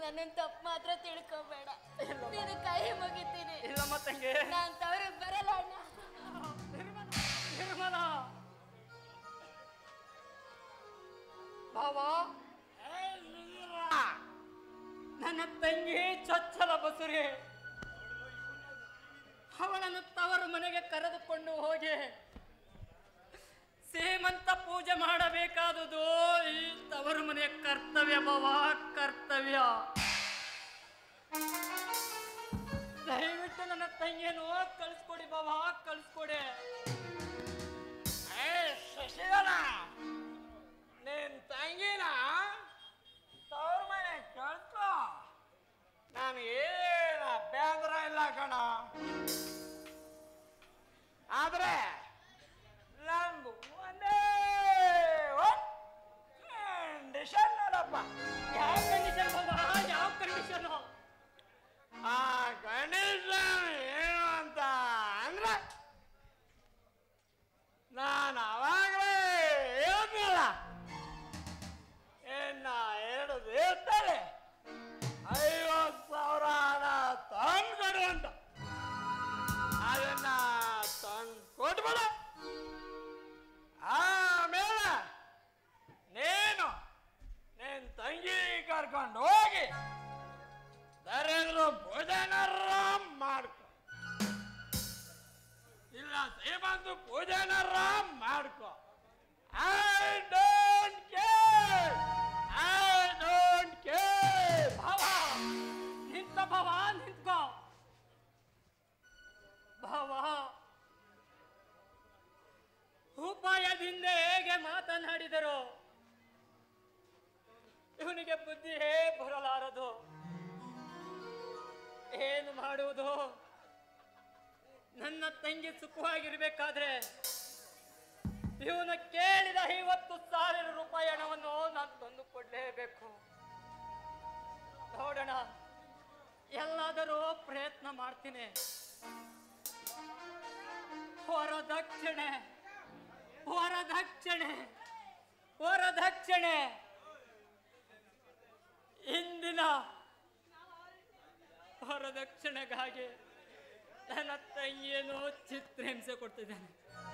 ನನ್ನನ್ನು ತಪ್ಪು ಮಾತ್ರ ತಿಳ್ಕೊಬೇಡ. ನೀನು ಕೈ ಮುಗಿತೀನಿ. ಇಲ್ಲಮ್ಮ ತಂಗಿ, ನಾನು ತವ್ರಿಗೆ ಬರಲ್ಲ ಅಣ್ಣ. ನಿರ್ಮಲ ಭಾವ, ನನ್ನ ತಂಗಿ ಚೊಚ್ಚಲ ಬಸುರಿ, ಅವಳನ್ನು ತವರು ಮನೆಗೆ ಕರೆದುಕೊಂಡು ಹೋಗಿ ಸೇಮಂತ ಪೂಜೆ ಮಾಡಬೇಕಾದುದು ಈ ತವರು ಮನೆಯ ಕರ್ತವ್ಯ ಭಾವ, ಕರ್ತವ್ಯ. ದಯವಿಟ್ಟು ನನ್ನ ತಂಗಿಯನ್ನು ಕಳಿಸ್ಕೊಡಿ ಭಾವ, ಕಳಿಸ್ಕೊಡಿ. ಶಶಿಧರ, ನಿನ್ ತಂಗಿನ ತವ್ರ ಮನೆ ಕಳ್ಕೊ. ನಾನು ಏನ ಅಭ್ಯಂತರ ಇಲ್ಲ ಕಣ. ಆದ್ರೆ ನಂದು ಒಂದೇ ಕಂಡೀಷನ್ ನೋಡಪ್ಪ. ಯಾವ ಕಂಡೀಷನ್ ಭಾವ, ಯಾವ ಕಂಡೀಷನ್? ಆ ಕಂಡೀಷನ್ ಏನು ಅಂತ ಅಂದ್ರೆ ನಾನು ಅವಾಗಲೇ ಹೇಳ್ತಿಲ್ಲ, ಇನ್ನ 2 ದಿವಸದಲ್ಲಿ 50,000 ಹಣ ತಂದ್ಕೊಡು ಅಂತ. ಅದನ್ನ ತಂದು ಕೊಟ್ಬಿಡ. ಆಮೇಲೆ ನೀನು ನಿನ್ ತಂಗಿ ಕರ್ಕೊಂಡು ಹೋಗಿ ದರೇಂದ್ರ ಭೋಜನಾರ ಮಾಡ್ಕೊ, ಇಲ್ಲ ಸೇಬಂದು ಭೋಜನಾರ ಮಾಡ್ಕೊ. I don't care, I don't care. ಭಾವ ನಿಂತ, ಭಾವ ನಿಂತ್ಕೋ. ಭಾವ, ಉಪಾಯದಿಂದ ಹೇಗೆ ಮಾತನಾಡಿದರು ಇವನಿಗೆ ಬುದ್ಧಿಯೇ ಬರಲಾರದು. ಏನು ಮಾಡುವುದು? ನನ್ನ ತಂಗಿ ಸುಖವಾಗಿರ್ಬೇಕಾದ್ರೆ ಇವನು ಕೇಳಿದ 50,000 ರೂಪಾಯಿ ಹಣವನ್ನು ನಾನು ತಂದು ಕೊಡ್ಲೇಬೇಕು. ನೋಡೋಣ, ಎಲ್ಲಾದರೂ ಪ್ರಯತ್ನ ಮಾಡ್ತೀನಿ. ವರದಕ್ಷಿಣೆ, ವರದಕ್ಷಿಣೆ, ವರದಕ್ಷಿಣೆ. ಇಂದಿನ ವರದಕ್ಷಿಣೆಗಾಗಿ ನನ್ನ ತಂಗಿಯನ್ನು ಚಿತ್ರಹಿಂಸೆ ಕೊಡ್ತಿದ್ದೇನೆ.